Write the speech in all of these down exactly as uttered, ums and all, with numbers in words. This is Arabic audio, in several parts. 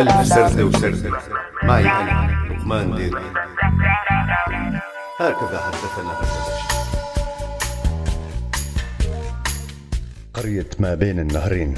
ألف سردة وسردة معي أنا لقمان ديري. هكذا حدثنا هردبشت. قرية ما بين النهرين.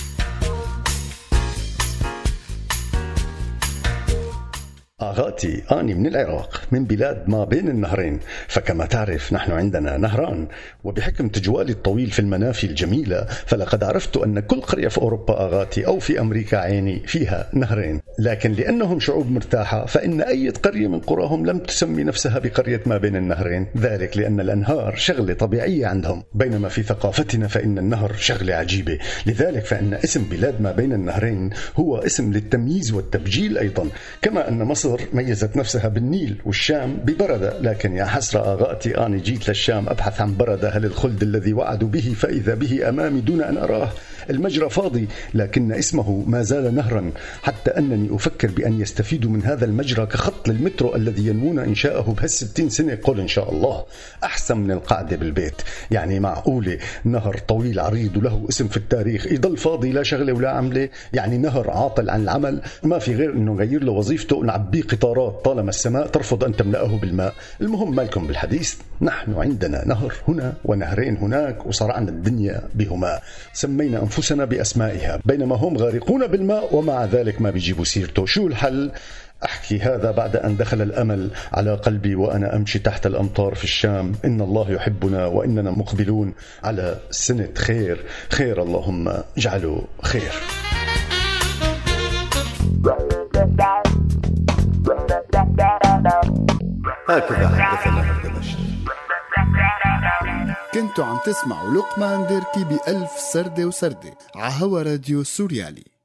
أغاتي أني من العراق، من بلاد ما بين النهرين، فكما تعرف نحن عندنا نهران، وبحكم تجوالي الطويل في المنافي الجميلة فلقد عرفت أن كل قرية في أوروبا أغاتي أو في أمريكا عيني فيها نهرين، لكن لأنهم شعوب مرتاحة فإن أي قرية من قراهم لم تسمي نفسها بقرية ما بين النهرين، ذلك لأن الأنهار شغلة طبيعية عندهم، بينما في ثقافتنا فإن النهر شغلة عجيبة، لذلك فإن اسم بلاد ما بين النهرين هو اسم للتمييز والتبجيل أيضا، كما أن مصر ميزت نفسها بالنيل والشام ببردة، لكن يا حسرة أغاتي أنا جيت للشام أبحث عن بردة، هل الخلد الذي وعدوا به فإذا به أمامي دون أن أراه، المجرى فاضي لكن اسمه ما زال نهرا، حتى أنني أفكر بأن يستفيدوا من هذا المجرى كخط للمترو الذي ينمون إنشاءه بهالستين سنة، قل إن شاء الله أحسن من القعدة بالبيت، يعني معقولة نهر طويل عريض وله اسم في التاريخ يضل فاضي لا شغلة ولا عملة؟ يعني نهر عاطل عن العمل ما في غير أنه نغير له وظيفته ونعبيه قطارات طالما السماء ترفض أن تملأه بالماء. المهم مالكم بالحديث، نحن عندنا نهر هنا ونهرين هناك وصرعنا الدنيا بهما، سمينا أنفسنا بأسمائها بينما هم غارقون بالماء ومع ذلك ما بيجيبوا سيرته. شو الحل؟ أحكي هذا بعد أن دخل الأمل على قلبي وأنا أمشي تحت الأمطار في الشام. إن الله يحبنا وإننا مقبلون على سنة خير، خير اللهم اجعله خير. هكذا حدثنا هردبشت. كنتوا عم تسمعوا لقمان ديركي بألف سردة وسردة عهوا راديو سوريالي.